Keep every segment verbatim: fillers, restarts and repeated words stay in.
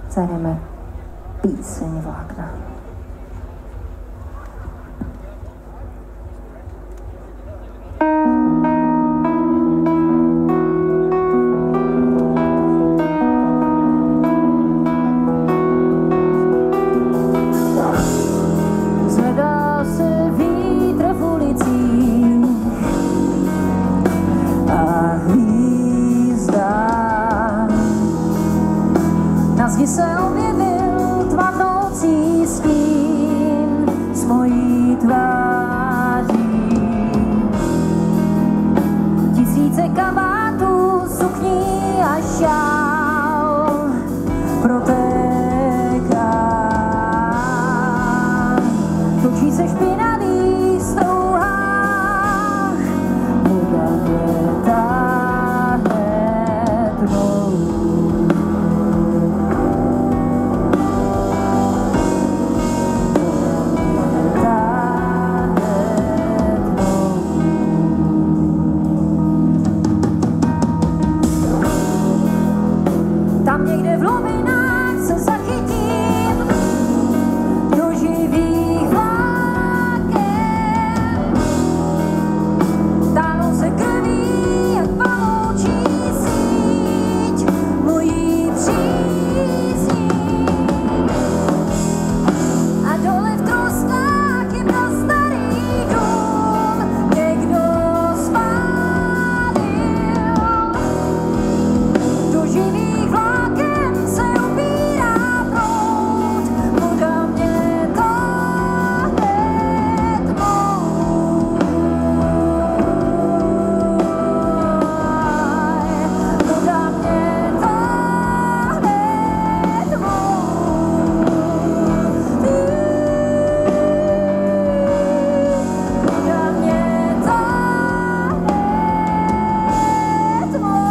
zahrajeme píseň Vlákna. Zvedá se vítr v ulicích a hvízdách. Na zdi se objevil tvar nocí stín s mojí tváří. Tisíce kabátů, sukní a šál protéká. Točí se špinavý strouhách, voda mě táhne tmou. Tam někde v hlubinách se zachytím do živých vláken. Táhnou se krví jak paloučí síť mojí přízní. A dole v troskách je prastarý dům, někdo spálil. Do živých vláken se upírá proud, voda mě táhne tmou. Voda mě táhne tmou. Voda mě táhne tmou.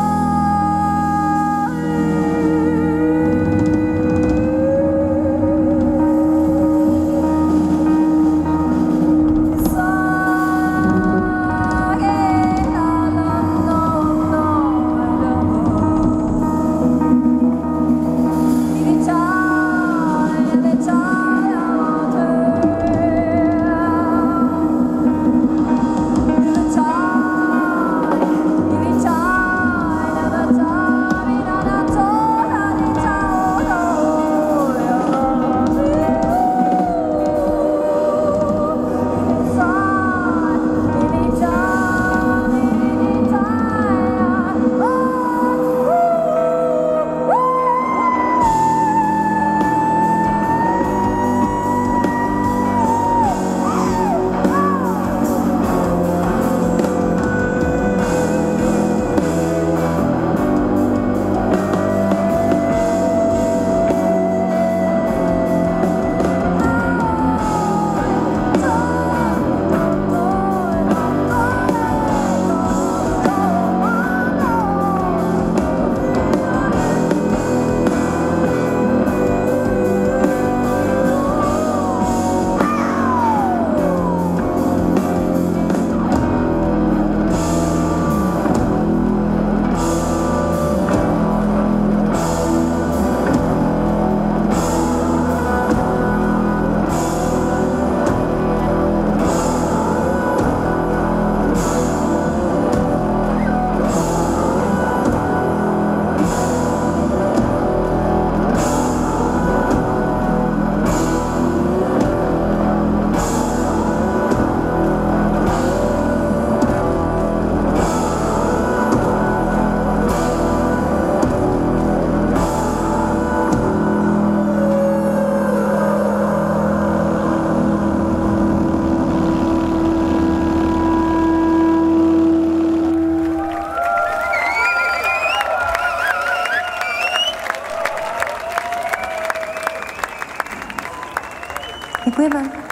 Děkujeme.